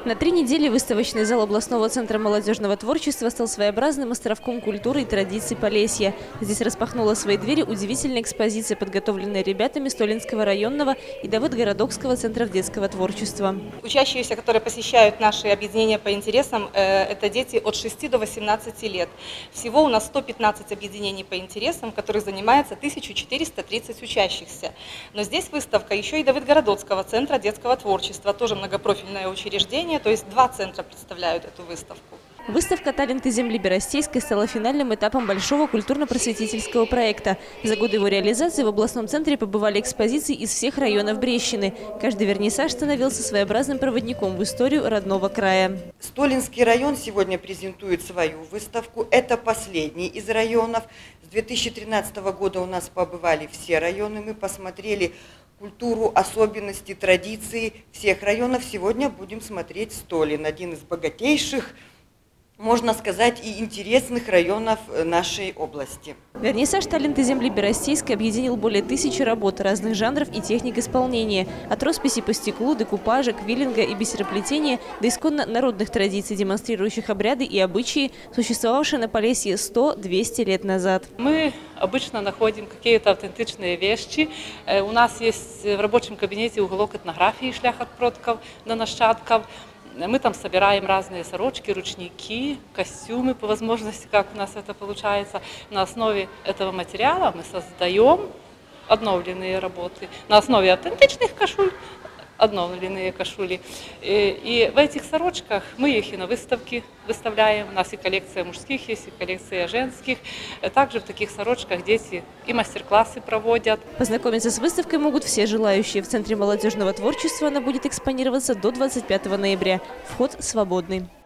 На 3 недели выставочный зал областного центра молодежного творчества стал своеобразным островком культуры и традиций Полесья. Здесь распахнула свои двери удивительная экспозиция, подготовленная ребятами Столинского районного и Давыдгородокского центров детского творчества. Учащиеся, которые посещают наши объединения по интересам, это дети от 6 до 18 лет. Всего у нас 115 объединений по интересам, в которых занимается 1430 учащихся. Но здесь выставка еще и Давыдгородокского центра детского творчества, тоже многопрофильное учреждение. То есть 2 центра представляют эту выставку. Выставка «Таленты земли Беростейской» стала финальным этапом большого культурно-просветительского проекта. За годы его реализации в областном центре побывали экспозиции из всех районов Брещины. Каждый вернисаж становился своеобразным проводником в историю родного края. Столинский район сегодня презентует свою выставку. Это последний из районов. С 2013 года у нас побывали все районы. Мы посмотрели культуру, особенности, традиции всех районов. Сегодня будем смотреть Столин, один из богатейших, можно сказать, и интересных районов нашей области. Вернисаж «Таленты земли Беростейской» объединил более 1000 работ разных жанров и техник исполнения. От росписи по стеклу, декупажа, квиллинга и бисероплетения до исконно народных традиций, демонстрирующих обряды и обычаи, существовавшие на Полесье 100-200 лет назад. Мы обычно находим какие-то автентичные вещи. У нас есть в рабочем кабинете уголок этнографии «Шлях от продков до нащадков». Мы там собираем разные сорочки, ручники, костюмы по возможности, как у нас это получается. На основе этого материала мы создаем обновленные работы. На основе автентичных кашуль обновленные кашули. И в этих сорочках мы их и на выставке выставляем. У нас и коллекция мужских есть, и коллекция женских. Также в таких сорочках дети и мастер-классы проводят. Познакомиться с выставкой могут все желающие. В Центре молодежного творчества она будет экспонироваться до 25 ноября. Вход свободный.